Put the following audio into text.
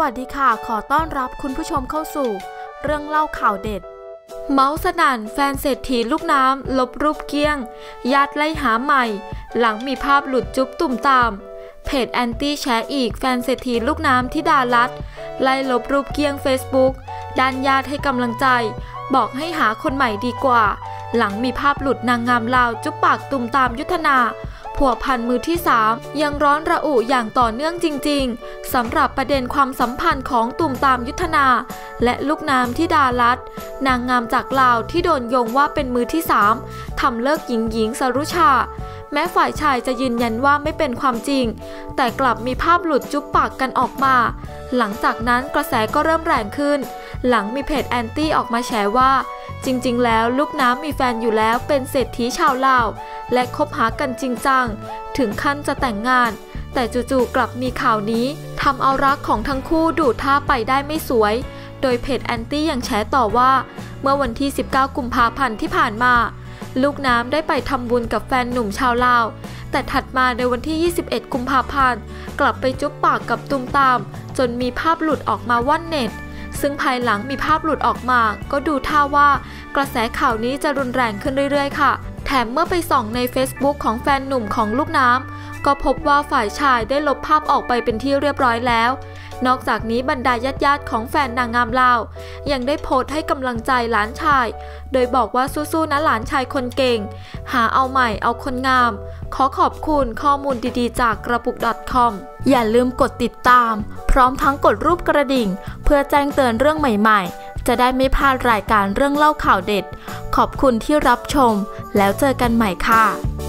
วัสดีค่ะขอต้อนรับคุณผู้ชมเข้าสู่เรื่องเล่าข่าวเด็ดเมาส์สนั่นแฟนเศรษฐีลูกน้ำลบรูปเกี้ยงญาติไล่หาใหม่หลังมีภาพหลุดจุ๊บตุ่มตามเพจแอนตี้แชร์อีกแฟนเศรษฐีลูกน้ำธิดารัตน์ไล่ลบรูปเกี้ยง Facebook ด้านญาติให้กำลังใจบอกให้หาคนใหม่ดีกว่าหลังมีภาพหลุดนางงามลาวจุ๊บปากตุ่มตามยุทธนาผัวพันมือที่3ยังร้อนระอุอย่างต่อเนื่องจริงๆสำหรับประเด็นความสัมพันธ์ของตุ่มตามยุทธนาและลูกน้ำธิดารัตน์นางงามจากลาวที่โดนโยงว่าเป็นมือที่3ทำเลิกหญิงสรุชาแม้ฝ่ายชายจะยืนยันว่าไม่เป็นความจริงแต่กลับมีภาพหลุดจุ๊บปากกันออกมาหลังจากนั้นกระแสก็เริ่มแรงขึ้นหลังมีเพจแอนตี้ออกมาแฉว่าจริงๆแล้วลูกน้ำมีแฟนอยู่แล้วเป็นเศรษฐีชาวลาวและคบหากันจริงจังถึงขั้นจะแต่งงานแต่จู่ๆกลับมีข่าวนี้ทำเอารักของทั้งคู่ดูท่าไปได้ไม่สวยโดยเพจแอนตี้ยังแฉต่อว่าเมื่อวันที่19กุมภาพันธ์ที่ผ่านมาลูกน้ำได้ไปทำบุญกับแฟนหนุ่มชาวลาวแต่ถัดมาในวันที่21กุมภาพันธ์กลับไปจุ๊บปากกับตุมตามจนมีภาพหลุดออกมาว่อนเน็ตซึ่งภายหลังมีภาพหลุดออกมาก็ดูท่าว่ากระแสข่าวนี้จะรุนแรงขึ้นเรื่อยๆค่ะแถมเมื่อไปส่องใน Facebook ของแฟนหนุ่มของลูกน้ำก็พบว่าฝ่ายชายได้ลบภาพออกไปเป็นที่เรียบร้อยแล้วนอกจากนี้บรรดาญาติของแฟนนางงามลาวยังได้โพสต์ให้กำลังใจหลานชายโดยบอกว่าสู้ๆนะหลานชายคนเก่งหาเอาใหม่เอาคนงามขอขอบคุณข้อมูลดีๆจากกระปุก .com อย่าลืมกดติดตามพร้อมทั้งกดรูปกระดิ่งเพื่อแจ้งเตือนเรื่องใหม่ๆจะได้ไม่พลาดรายการเรื่องเล่าข่าวเด็ดขอบคุณที่รับชมแล้วเจอกันใหม่ค่ะ